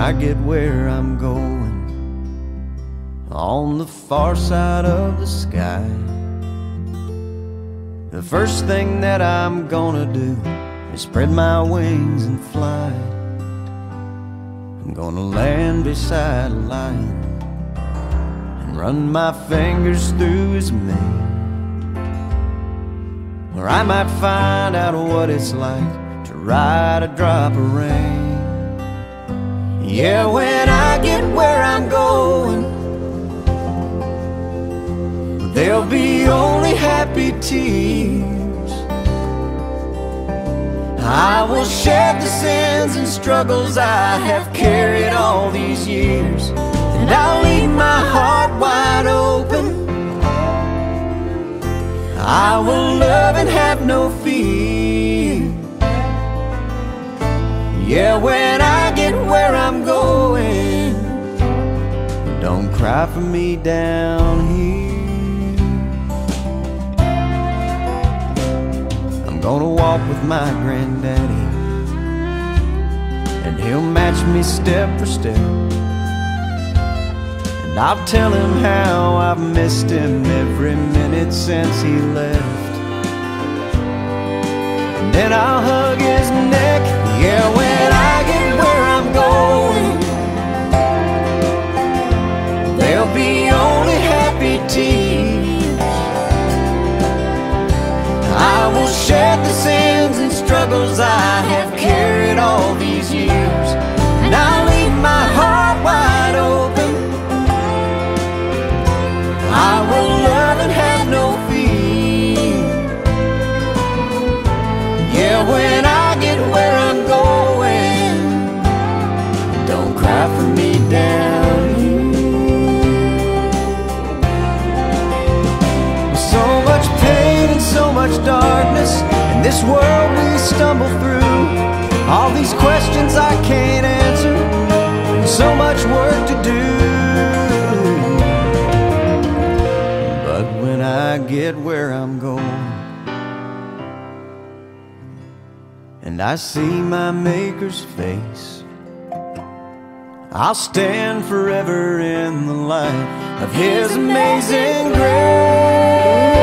I get where I'm going, on the far side of the sky, the first thing that I'm gonna do is spread my wings and fly. I'm gonna land beside a lion and run my fingers through his mane, or I might find out what it's like to ride a drop of rain. Yeah, when I get where I'm going, there'll be only happy tears. I will shed the sins and struggles I have carried all these years, and I'll leave my heart wide open. I will love and have no fear. Yeah, when I get where I'm going, don't cry for me down here. I'm gonna walk with my granddaddy, and he'll match me step for step, and I'll tell him how I've missed him every minute since he left. And then I'll hug his neck. Yeah, when I get where I'm going, there'll be only happy tears. I will shed the sins and struggles I have carried all these years, and I'll leave my heart wide open. I will love and have no fear. Yeah, when I get where I'm going, don't cry for me down here. So much pain and so much darkness in this world we stumble through, all these questions I can't answer, and so much work to do. But when I get where I'm going, and I see my Maker's face, I'll stand forever in the light of His amazing grace.